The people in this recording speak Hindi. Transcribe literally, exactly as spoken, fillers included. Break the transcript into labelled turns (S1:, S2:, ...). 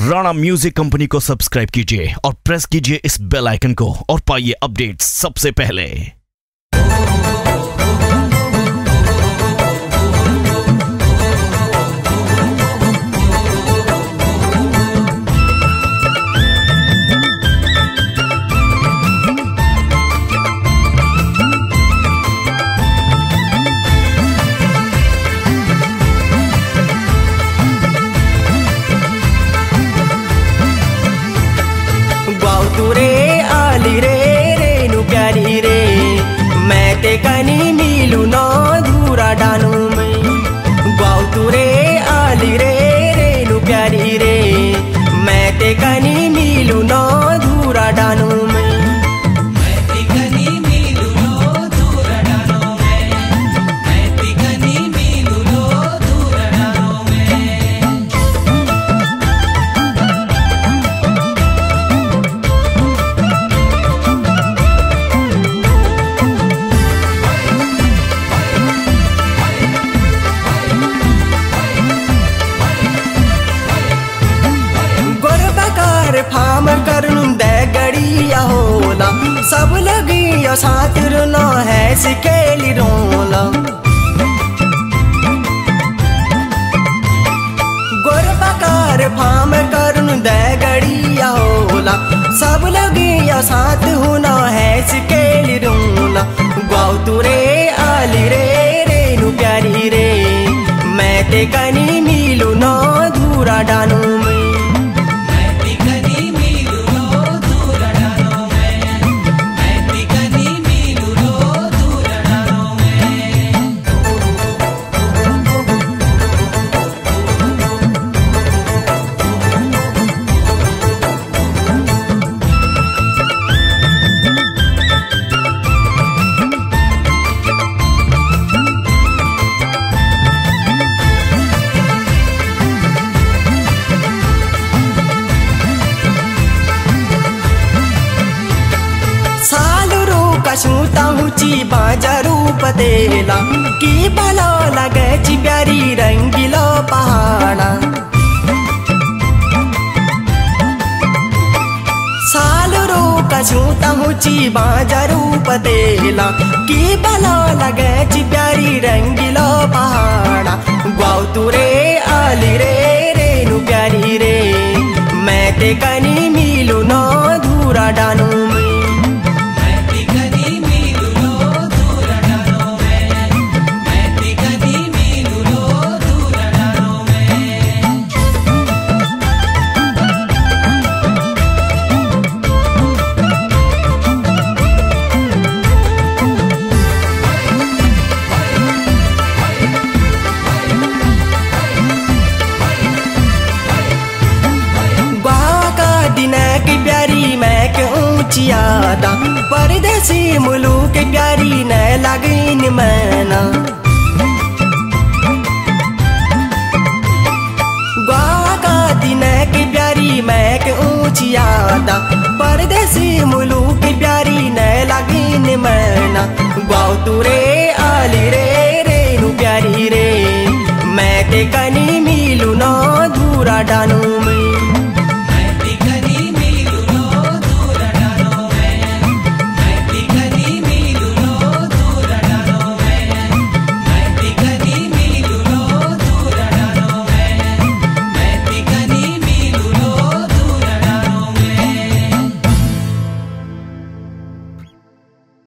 S1: राणा म्यूजिक कंपनी को सब्सक्राइब कीजिए और प्रेस कीजिए इस बेल आइकन को और पाइए अपडेट्स सबसे पहले।
S2: रे आली रे रेनु प्यारी रे, मैं ते कनी मिलू ना धूरा डानू में। गाँव तू रे आली रे रेनु प्यारी रे, मैं ते कनी मिलू ना धूरा डानू में। फार्म करनू दे गड़िया होला, सब लगिया साथ रुना है सिकेली रोला। गोरबकार फार्म करनू दे गड़िया होला, सब लगिया साथ होना है सिकेली रोला। गाँव तू रे आली रे रेनु प्यारी रे, मैं ते कनी मिलू ना धूरा डानू में। सूता ऊंची बाजारू पतेला की बला लगे ची प्यारी रंगीला पहाड़ा। साल रो का सूता ऊंची बाजारू पतेला की बला लगे ची प्यारी रंगीला पहाड़ा। गाँव तू रे आली रे रेनु प्यारी रे, मैं ते कनी मिलू ना धूरा डानू में। की प्यारी मैं के ऊंची आदा, परदेसी मुलुक के प्यारी न लगीन मैना। गाँव का दिन की प्यारी मैं के ऊंची आदा, परदेसी मुलुक की प्यारी न लगीन मैना। गाँव तू रे आली रे रेनु प्यारी रे, मैं ते कनी मिलू ना धूरा डानू में।